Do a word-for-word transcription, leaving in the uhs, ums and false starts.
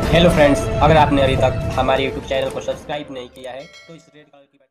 hello friends, अगर आपने अभी तक हमारे यूट्यूब चैनल को सब्सक्राइब नहीं किया है तो इस रेड कलर की